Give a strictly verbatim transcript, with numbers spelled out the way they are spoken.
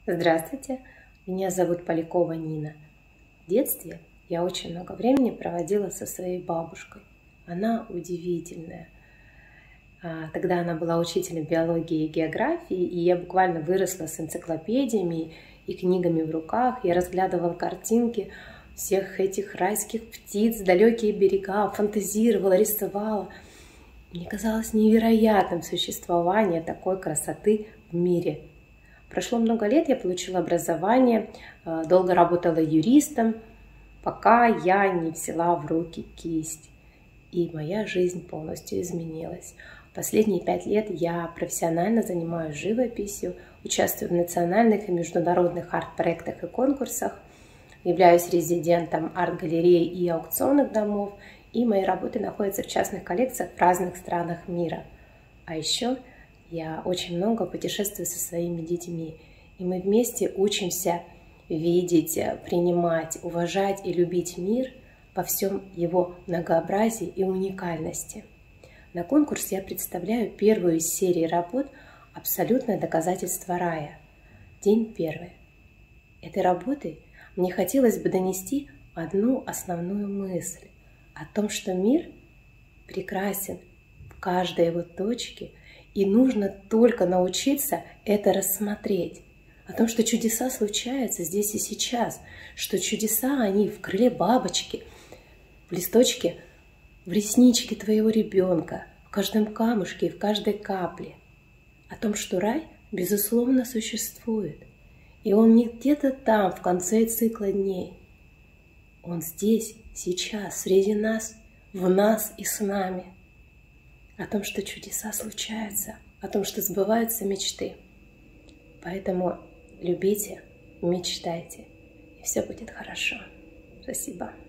Здравствуйте, меня зовут Полякова Нина. В детстве я очень много времени проводила со своей бабушкой. Она удивительная. Тогда она была учителем биологии и географии, и я буквально выросла с энциклопедиями и книгами в руках. Я разглядывала картинки всех этих райских птиц, далекие берега, фантазировала, рисовала. Мне казалось невероятным существование такой красоты в мире. Прошло много лет, я получила образование, долго работала юристом, пока я не взяла в руки кисть. И моя жизнь полностью изменилась. Последние пять лет я профессионально занимаюсь живописью, участвую в национальных и международных арт-проектах и конкурсах, являюсь резидентом арт-галерей и аукционных домов, и мои работы находятся в частных коллекциях в разных странах мира. А еще я очень много путешествую со своими детьми, и мы вместе учимся видеть, принимать, уважать и любить мир во всем его многообразии и уникальности. На конкурс я представляю первую из серии работ «Абсолютное доказательство рая». День первый. Этой работой мне хотелось бы донести одну основную мысль о том, что мир прекрасен в каждой его точке, и нужно только научиться это рассмотреть. О том, что чудеса случаются здесь и сейчас, что чудеса, они в крыле бабочки, в листочке, в ресничке твоего ребенка, в каждом камушке и в каждой капле. О том, что рай, безусловно, существует. И он не где-то там, в конце цикла дней. Он здесь, сейчас, среди нас, в нас и с нами. О том, что чудеса случаются, о том, что сбываются мечты. Поэтому любите, мечтайте, и все будет хорошо. Спасибо.